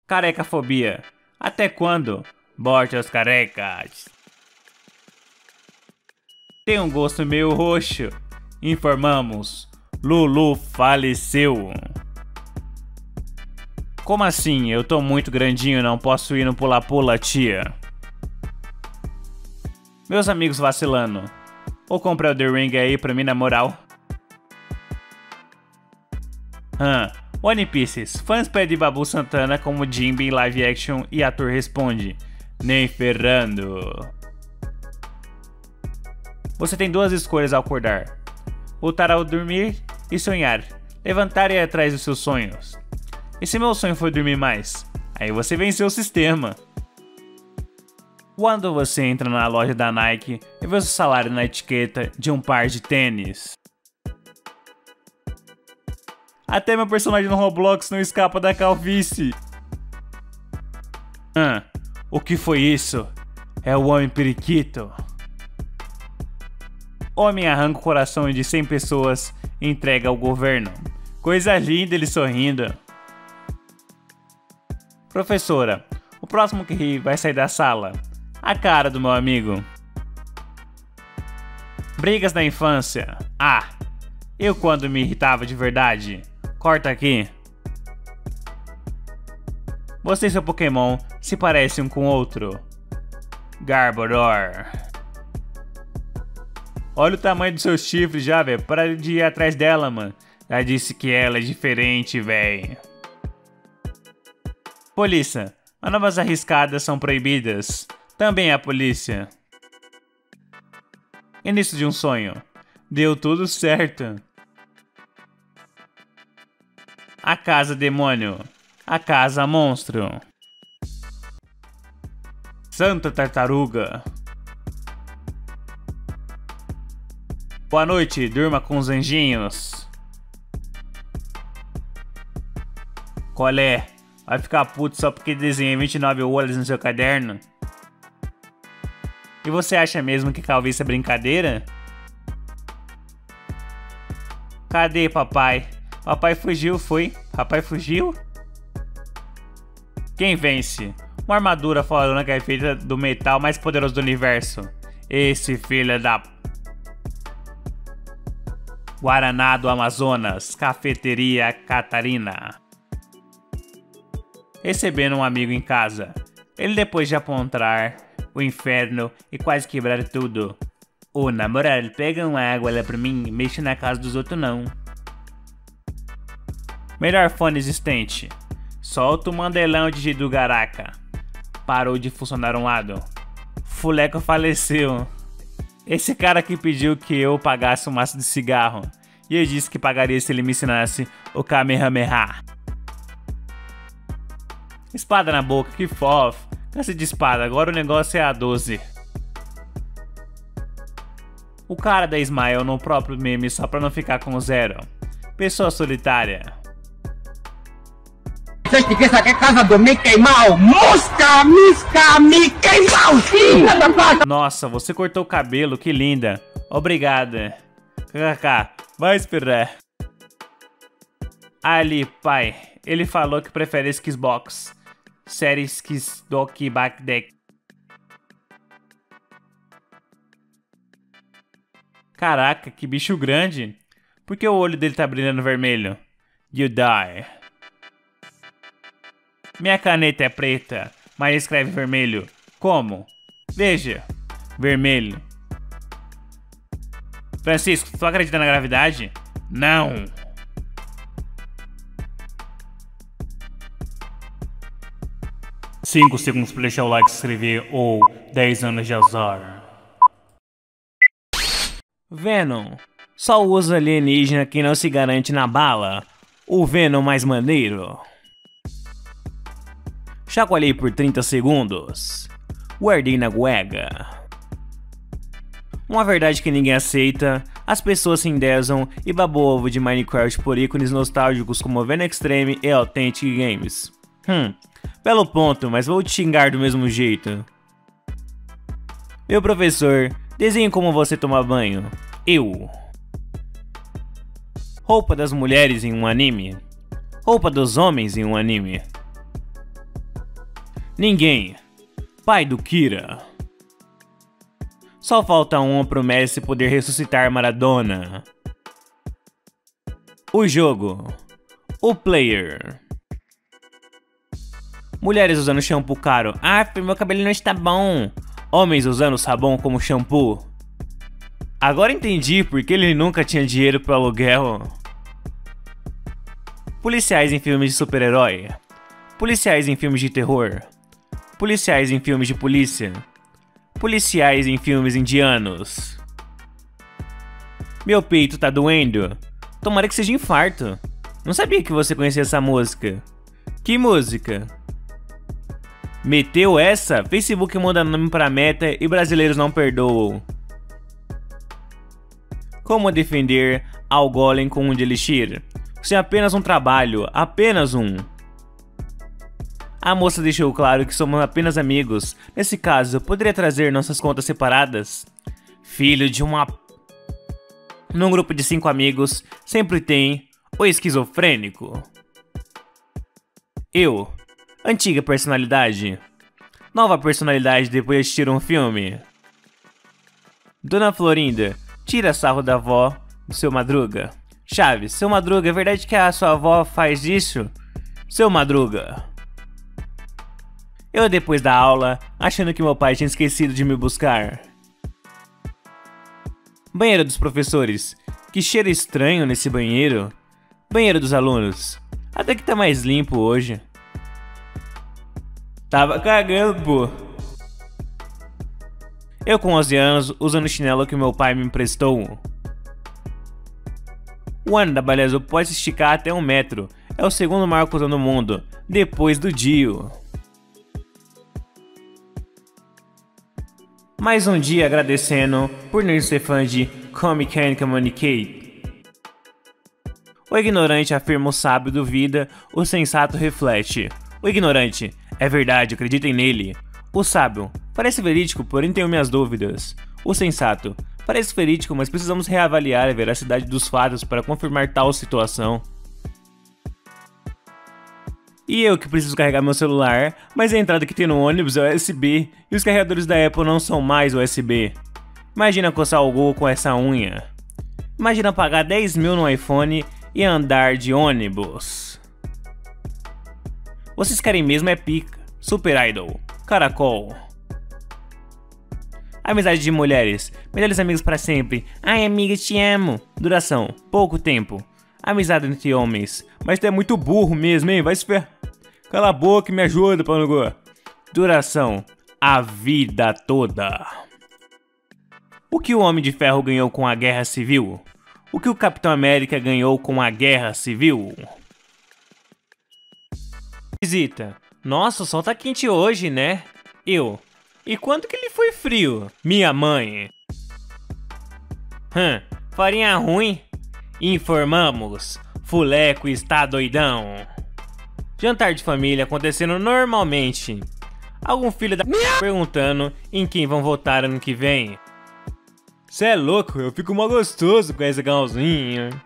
Carecafobia. Até quando? Morte aos carecas. Tem um gosto meio roxo. Informamos. Lulu faleceu. Como assim? Eu tô muito grandinho, não posso ir no pula-pula, tia. Meus amigos vacilando. Ou comprei o The Ring aí pra mim na moral. One Piece. Fãs pedem Babu Santana como Jinbe em live action e ator responde: nem ferrando. Você tem duas escolhas ao acordar: voltar ao dormir e sonhar, levantar e ir atrás dos seus sonhos. E se meu sonho foi dormir mais? Aí você venceu o sistema. Quando você entra na loja da Nike e vê o seu salário na etiqueta de um par de tênis. Até meu personagem no Roblox não escapa da calvície. O que foi isso? É o Homem Periquito. Homem arranca o coração de 100 pessoas e entrega ao governo. Coisa linda, ele sorrindo. Professora, o próximo que ri vai sair da sala. A cara do meu amigo. Brigas da infância. Eu quando me irritava de verdade. Corta aqui. Você e seu Pokémon se parecem um com o outro. Garbodor. Olha o tamanho dos seus chifres já, velho. Para de ir atrás dela, mano. Já disse que ela é diferente, velho. Polícia. Manobras arriscadas são proibidas. Também a polícia. Início de um sonho. Deu tudo certo. A casa demônio. A casa monstro. Santa tartaruga. Boa noite, durma com os anjinhos. Qual é? Vai ficar puto só porque desenhei 29 olhos no seu caderno? E você acha mesmo que calvície é brincadeira? Cadê papai? Papai fugiu, foi? Papai fugiu? Quem vence? Uma armadura fodona que é feita do metal mais poderoso do universo. Esse filho da... Guaraná do Amazonas, Cafeteria Catarina. Recebendo um amigo em casa. Ele depois de apontar o inferno e quase quebrar tudo. Ô namorado, pega uma água lá pra mim, mexe na casa dos outros não. Melhor fone existente. Solta o mandelão de Gidu Garaca. Parou de funcionar um lado. Fuleco faleceu. Esse cara que pediu que eu pagasse um maço de cigarro. E eu disse que pagaria se ele me ensinasse o Kamehameha. Espada na boca, que fofo. Cansa de espada, agora o negócio é a 12. O cara da Smile no próprio meme só pra não ficar com 0. Pessoa solitária. Você quer saber casa do Mickey Mouse? Mosca, misca, Mickey Mouse! Nossa, você cortou o cabelo, que linda. Obrigada. KKK, vai esperar. Ali, pai. Ele falou que prefere Xbox. Série Skisdoki Backdeck. Caraca, que bicho grande. Por que o olho dele tá brilhando vermelho? You die. Minha caneta é preta, mas escreve vermelho. Como? Veja. Vermelho. Francisco, tu acredita na gravidade? Não. Cinco segundos para deixar o like, se inscrever ou 10 anos de azar. Venom. Só usa alienígena quem não se garante na bala. O Venom mais maneiro. Chacoalhei por 30 segundos. Guardei na guega. Uma verdade que ninguém aceita. As pessoas se endeuam e babam ovo de Minecraft por ícones nostálgicos como Venom Extreme e Authentic Games. Belo ponto, mas vou te xingar do mesmo jeito. Meu professor, desenhe como você toma banho. Eu. Roupa das mulheres em um anime. Roupa dos homens em um anime. Ninguém. Pai do Kira. Só falta um pro Messi poder ressuscitar Maradona. O jogo. O player. Mulheres usando shampoo caro. Ah, meu cabelo não está bom. Homens usando sabão como shampoo. Agora entendi porque ele nunca tinha dinheiro pro aluguel. Policiais em filmes de super-herói. Policiais em filmes de terror. Policiais em filmes de polícia. Policiais em filmes indianos. Meu peito tá doendo. Tomara que seja infarto. Não sabia que você conhecia essa música. Que música? Meteu essa? Facebook manda nome pra meta e brasileiros não perdoam. Como defender ao golem com um de elixir? Isso é apenas um trabalho, apenas um. A moça deixou claro que somos apenas amigos. Nesse caso, poderia trazer nossas contas separadas? Filho de uma... Num grupo de 5 amigos, sempre tem o esquizofrênico. Eu. Antiga personalidade. Nova personalidade depois de assistir um filme. Dona Florinda. Tira sarro da avó do seu Madruga. Chaves. Seu Madruga, é verdade que a sua avó faz isso? Seu Madruga. Eu depois da aula, achando que meu pai tinha esquecido de me buscar. Banheiro dos professores. Que cheiro estranho nesse banheiro. Banheiro dos alunos. Até que tá mais limpo hoje. Tava cagando, pô. Eu com 11 anos, usando o chinelo que meu pai me emprestou. O ano da baleia pode se esticar até 1 metro. É o segundo maior cuzão do mundo, depois do Dio. Mais um dia agradecendo por não ser fã de Come Can Communicate. O ignorante afirma, o sábio duvida, o sensato reflete. O ignorante, é verdade, acreditem nele. O sábio, parece verídico, porém tenho minhas dúvidas. O sensato, parece verídico, mas precisamos reavaliar a veracidade dos fatos para confirmar tal situação. E eu que preciso carregar meu celular, mas a entrada que tem no ônibus é USB e os carregadores da Apple não são mais USB. Imagina coçar o Google com essa unha. Imagina pagar 10 mil no iPhone e andar de ônibus. Vocês querem mesmo é pica, Super Idol, Caracol. Amizade de mulheres, melhores amigos para sempre. Ai amiga, te amo. Duração, pouco tempo. Amizade entre homens, mas tu é muito burro mesmo, hein? Vai se ferrar. Cala a boca e me ajuda, Panugô. Duração, a vida toda. O que o Homem de Ferro ganhou com a Guerra Civil? O que o Capitão América ganhou com a Guerra Civil? Visita. Nossa, o sol tá quente hoje, né? Eu. E quando que ele foi frio? Minha mãe. Farinha ruim? Informamos. Fuleco está doidão. Jantar de família acontecendo normalmente. Algum filho da perguntando em quem vão votar ano que vem. Cê é louco, eu fico mó gostoso com esse galzinho.